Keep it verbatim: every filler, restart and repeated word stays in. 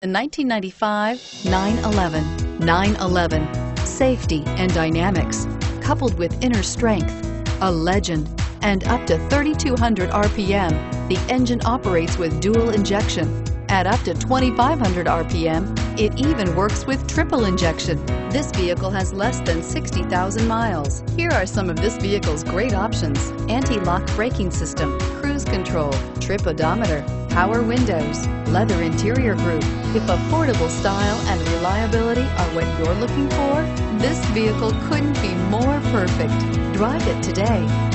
The nineteen ninety-five nine eleven. nine eleven. Safety and dynamics, coupled with inner strength, a legend, and up to thirty-two hundred R P M, the engine operates with dual injection. At up to twenty-five hundred R P M, it even works with triple injection. This vehicle has less than sixty thousand miles. Here are some of this vehicle's great options: anti-lock braking system, cruise control, trip odometer, power windows, leather interior group. If affordable style and reliability are what you're looking for, this vehicle couldn't be more perfect. Drive it today.